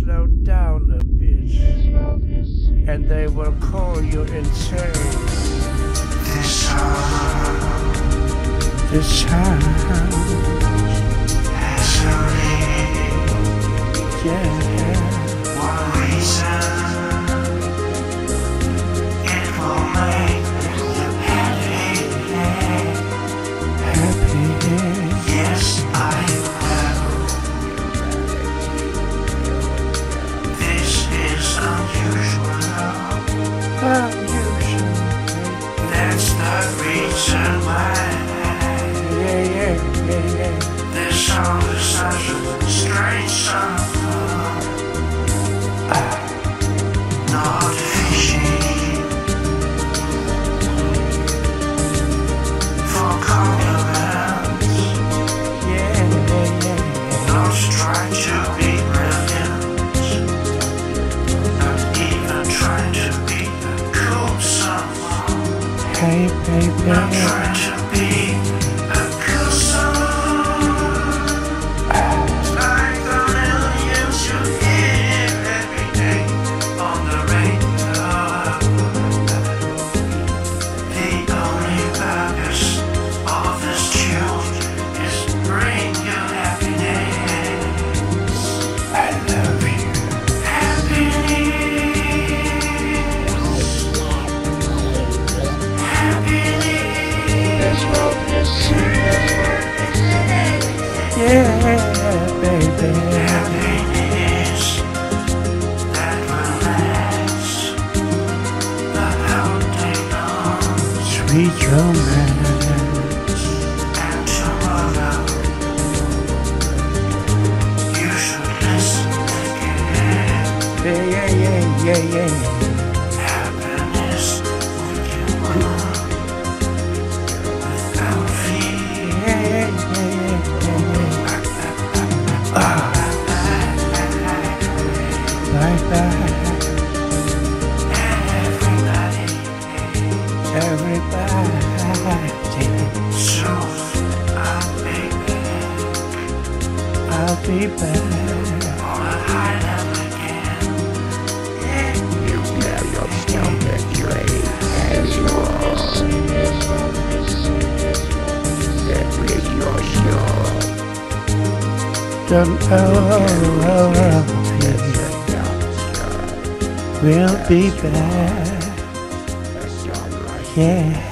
slow down a bit, and they will call you insane. This sound has only one reason. It will make you happy. Yes, I will. This is unusual. That's the reason why. This song is such a strange song. Not fishy for compliments. Not trying to be brilliant. Not even trying to be a cool someone. Hey baby, not trying to be a cool someone. Like the millions you hear every day on the radio. The only purpose of this tune is to bring you happiness. I love you. Yeah, baby. Happiness that will last the whole day long. Sweet romance. And tomorrow you should listen again. Yeah. Happiness would you want without fear. Bye. Everybody. So I'll be back. on a high level again. You got your stomach straight as yours. That is your show. Don't we'll be back. Yeah.